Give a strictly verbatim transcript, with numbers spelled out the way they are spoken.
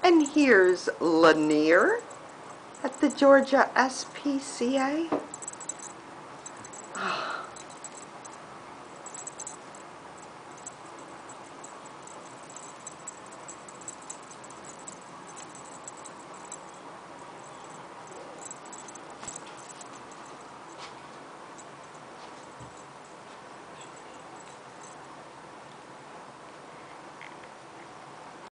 And here's Lanier at the Georgia S P C A.